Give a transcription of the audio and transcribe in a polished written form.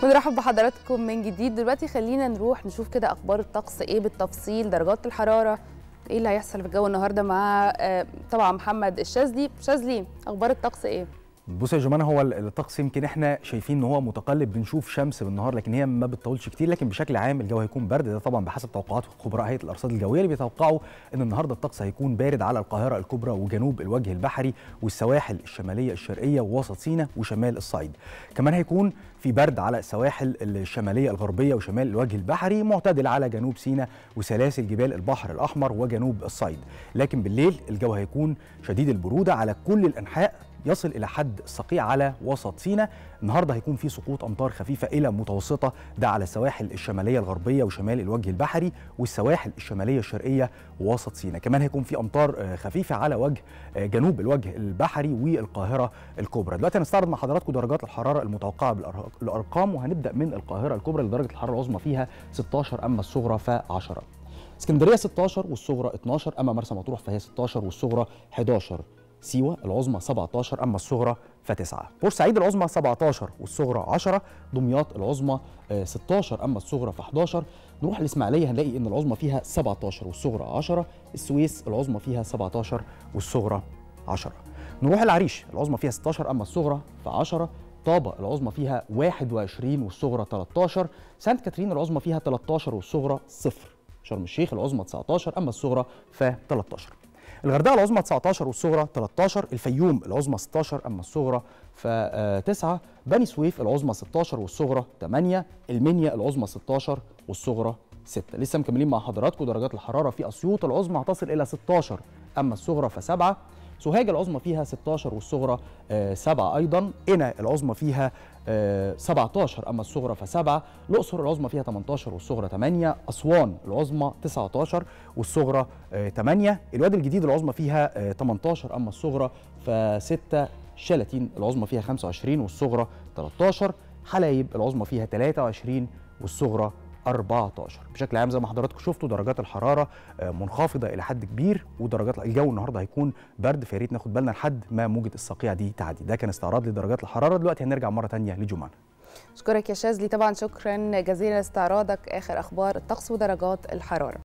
ونرحب بحضراتكم من جديد. دلوقتي خلينا نروح نشوف كده اخبار الطقس ايه بالتفصيل، درجات الحراره، ايه اللي هيحصل في الجو النهارده مع طبعا محمد الشاذلي. شاذلي، اخبار الطقس ايه؟ بص يا جماعه، هو الطقس يمكن احنا شايفين ان هو متقلب، بنشوف شمس بالنهار لكن هي ما بتطولش كتير، لكن بشكل عام الجو هيكون برد. ده طبعا بحسب توقعات خبراء هيئه الارصاد الجويه اللي بيتوقعوا ان النهارده الطقس هيكون بارد على القاهره الكبرى وجنوب الوجه البحري والسواحل الشماليه الشرقيه ووسط سيناء وشمال الصعيد. كمان هيكون في برد على السواحل الشماليه الغربيه وشمال الوجه البحري، معتدل على جنوب سيناء وسلاسل جبال البحر الاحمر وجنوب الصعيد. لكن بالليل الجو هيكون شديد البروده على كل الانحاء، يصل إلى حد الصقيع على وسط سيناء. النهارده هيكون في سقوط أمطار خفيفة إلى متوسطة، ده على السواحل الشمالية الغربية وشمال الوجه البحري والسواحل الشمالية الشرقية ووسط سيناء. كمان هيكون في أمطار خفيفة على وجه جنوب الوجه البحري والقاهرة الكبرى. دلوقتي هنستعرض مع حضراتكم درجات الحرارة المتوقعة بالأرقام، وهنبدأ من القاهرة الكبرى لدرجة الحرارة العظمى فيها 16 أما الصغرى ف10. اسكندرية 16 والصغرى 12، أما مرسى مطروح فهي 16 والصغرى 11. سيوة العظمى 17 أما الصغرى ف9. بورسعيد العظمى 17 والصغرى 10. دمياط العظمى 16 أما الصغرى ف11. نروح الإسماعيلية هنلاقي إن العظمى فيها 17 والصغرى 10. السويس العظمى فيها 17 والصغرى 10. نروح العريش العظمى فيها 16 أما الصغرى ف10. طابة العظمى فيها 21 والصغرى 13. سانت كاترين العظمى فيها 13 والصغرى 0. شرم الشيخ العظمى 19 أما الصغرى ف13. الغردقه العظمى 19 والصغرى 13. الفيوم العظمى 16 اما الصغرى ف9. بني سويف العظمى 16 والصغرى 8. المنيا العظمى 16 والصغرى 6. لسه مكملين مع حضراتكم درجات الحراره في اسيوط العظمى هتصل الى 16 اما الصغرى ف7. سوهاج العظمى فيها 16 والصغرى 7 ايضا. قنا العظمى فيها 17 اما الصغرى ف7. الاقصر العظمى فيها 18 والصغرى 8. اسوان العظمى 19 والصغرى 8. الوادي الجديد العظمى فيها 18 اما الصغرى ف6. شلاتين العظمى فيها 25 والصغرى 13. حلايب العظمى فيها 23 والصغرى 14. بشكل عام زي ما حضراتكم شفتوا درجات الحراره منخفضه الى حد كبير، ودرجات الجو النهارده هيكون برد، فيا ريت ناخد بالنا لحد ما موجه الصقيع دي تعدي. ده كان استعراض لدرجات الحراره. دلوقتي هنرجع مره ثانيه لجمانه. اشكرك يا شاذلي، طبعا شكرا جزيلا لاستعراضك اخر اخبار الطقس ودرجات الحراره.